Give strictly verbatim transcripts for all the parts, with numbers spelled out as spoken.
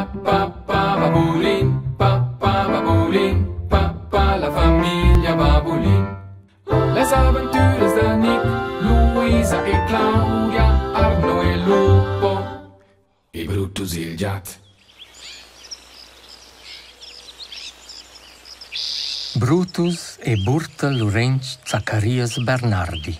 papà Babulin, papà Babulin, papà la famiglia Babulin. Les aventures de Nick, Luisa e Claudia, Arno e Lupo e Brutus il gat. Brutus e Burta Lorenz Zaccarias Bernardi.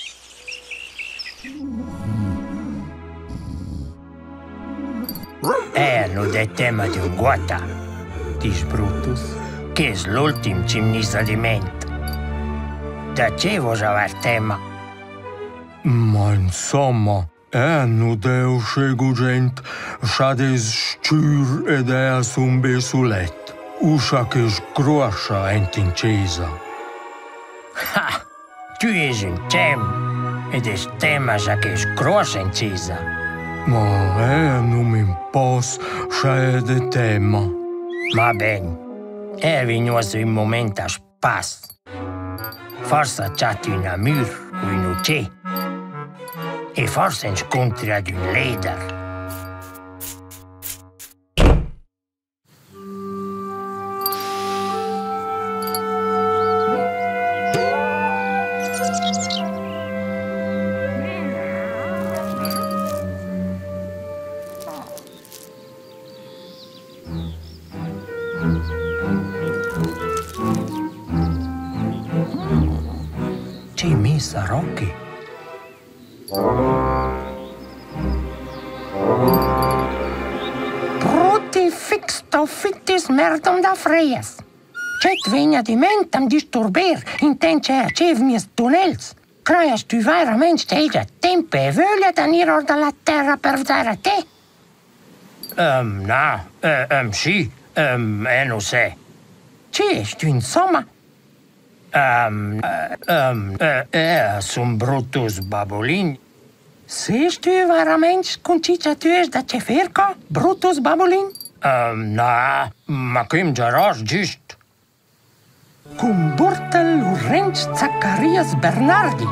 Erano del tema di un guata, dice Brutus, che è l'ultimo cimnisa di mente. Da che vuoi avere tema? Ma insomma, erano deu scego gente, shades stür ed ea sun besulet. Uscia che scroscia ent in cesa. Ha! Tu es un tem, ed es tema già che scroscia in cesa. Ma è non mi pos c'è de tema. Ma ben, è venuto un momento a spas. Forse c'è una mur o un ucce. E forse incontri ad un leader. C'è messa Rocky. Bruti fix sto fittis merdom da freies. C'è vegna di mentam disturber intence acev mies tunnels. Craias tu veramente stelja tempo e voglia da niro dalla terra per vedere a te? Um, no, uh, um, sì, um, eh, non so. C'è tu insomma? Um, uh, um, uh, uh, son Brutus Babulin. Sei tu veramente con ciccia tu es da ceferca, Brutus Babulin? Um, no, ma kim giaros giust. Cum Burta Lorenz Zaccarias Bernardi.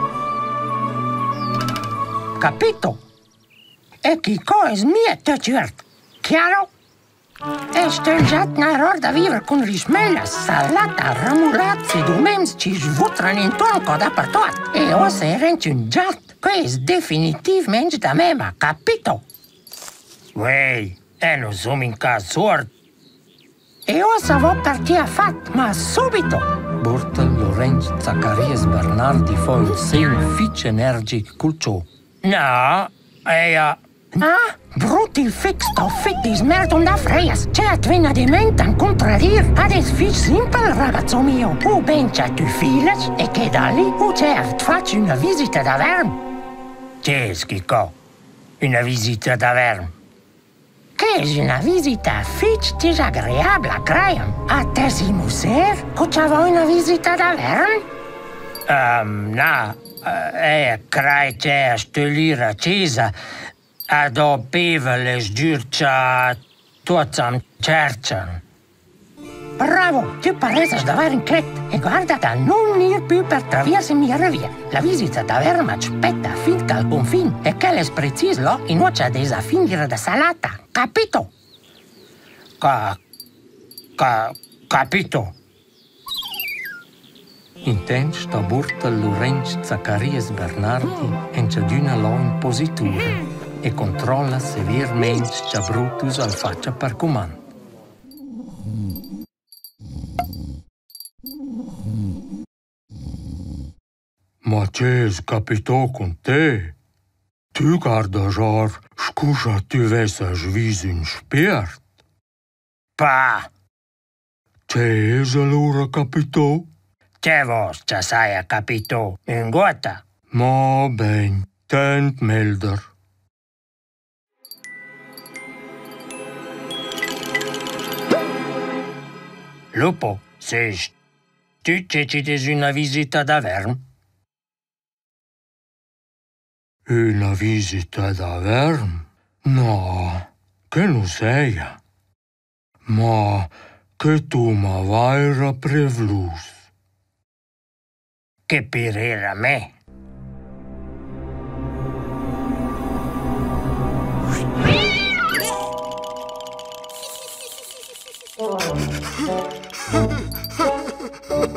Capito? E chi co es mia te cert. Chiaro? E stelgiat na error da vivere con rismella, salata, ramulazzi, dumens ci svutran intorno dappertot. E o se renti un giat, che es definitivamente da mema, capito? Wey, e non sono in caso. E o sa vo per ti ha fatto, ma subito. Burta Lorenz Zaccarias Bernardi fa il segno fitch energic col ciò. No, e uh... Ah, bruti fix sto fittis merdum da freias. C'è a tvena di mentan contradir. Ades fitch simpel, ragazzo mio. U ben c'è tu files e che da lì u c'è a facci una visita da verm. C'è schicco, una visita da verm. Che è una visita fitch disagreabile, Graham. A te si muser? Che c'è una visita da verm? Um, no, uh, e crai c'è a stolire accesa. Adopeva le sgiurcia tuazzam cercian. Bravo, tu paresas davvero incret. E guarda da non ir più per traverse mia via. La visita da verm aspetta fin al confin. E che les precis lo in noce desa finire da salata. Capito? Ca... ca... capito? Intent sta Burta Lorenz Zaccarias Bernardi enceduna lo in positura e controlla severamente c'è Brutus al faccia per comando. Ma c'è capitò con te? Tu guarda già, scusa tu vesa svis un spert? Pa! C'è allora capitò? C'è vos, c'è sai a capito, in guata. Ma ben, tent melder. Lupo, se tu c'è una visita da verm? Una visita da verm? No, che non sei. Ma che tu ma vai a prevlus. Che per era me.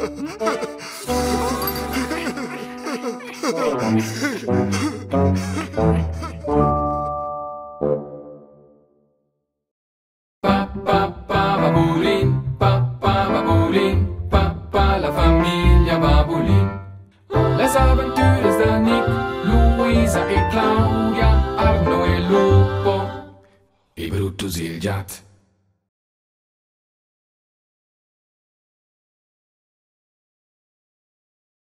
Papà Babulin, papà Babulin, papà la famiglia Babulin. Le avventure da Nick, Luisa e Claudia, Arno e Lupo, e Brutus il Gat.